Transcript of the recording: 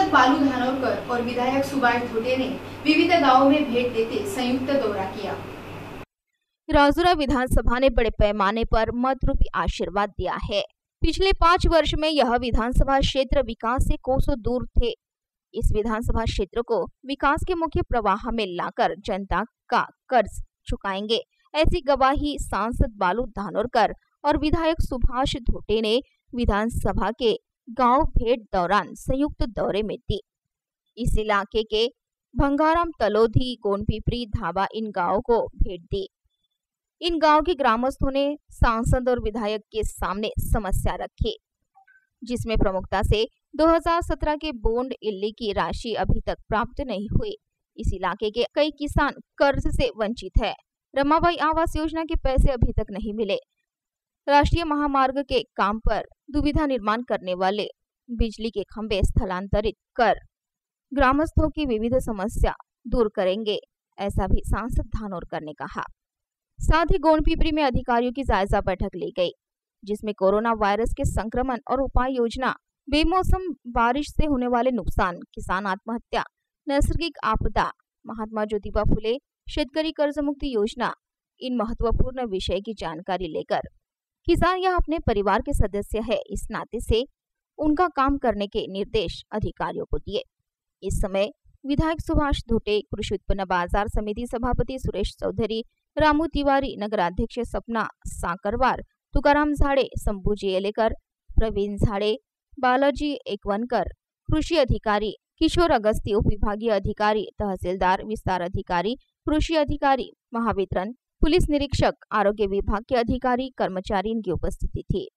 सांसद बालू धानोरकर और विधायक सुभाष धोटे ने विविध गांवों में भेंट देते संयुक्त दौरा किया। राजौरा विधानसभा ने बड़े पैमाने पर मत रूपी आशीर्वाद दिया है। पिछले 5 वर्ष में यह विधानसभा क्षेत्र विकास से कोसों दूर थे। इस विधानसभा क्षेत्र को विकास के मुख्य प्रवाह में लाकर जनता का कर्ज चुकाएंगे, ऐसी गवाही सांसद बालू धानोरकर और विधायक सुभाष धोटे ने विधानसभा के गांव भेंट दौरान संयुक्त दौरे में दी। इस इलाके के भंगाराम, तलोधी, गोनपिपरी, धाबा इन गांवों को भेंट दी। इन गांव के ग्रामस्थों ने सांसद और विधायक के सामने समस्या रखी, जिसमें प्रमुखता से 2017 के बोंड इल्ली की राशि अभी तक प्राप्त नहीं हुई। इस इलाके के कई किसान कर्ज से वंचित है। रमाबाई आवास योजना के पैसे अभी तक नहीं मिले। राष्ट्रीय महामार्ग के काम पर दुविधा निर्माण करने वाले बिजली के खंभे स्थलांतरित कर ग्रामस्थों की विविध समस्या दूर करेंगे, ऐसा भी सांसद धानोरकर ने कहा। साथ ही गोनपिपरी में अधिकारियों की जायजा बैठक ली गई, जिसमें कोरोना वायरस के संक्रमण और उपाय योजना, बेमौसम बारिश से होने वाले नुकसान, किसान आत्महत्या, नैसर्गिक आपदा, महात्मा ज्योतिबा फुले शेतकरी कर्ज मुक्ति योजना, इन महत्वपूर्ण विषय की जानकारी लेकर किसान यह अपने परिवार के सदस्य है, इस नाते से उनका काम करने के निर्देश अधिकारियों को दिए। इस समय विधायक सुभाष धोटे, कृषि उत्पन्न बाजार समिति सभापति सुरेश चौधरी, रामू तिवारी, नगराध्यक्ष सपना साकरवार, तुकाराम झाड़े, संभूजी एलेकर, प्रवीण झाड़े, बालाजी एकवनकर, कृषि अधिकारी किशोर अगस्ती, उप विभागीय अधिकारी, तहसीलदार, विस्तार अधिकारी, कृषि अधिकारी, महावितरण, पुलिस निरीक्षक, आरोग्य विभाग के अधिकारी, कर्मचारी इनकी उपस्थिति थी।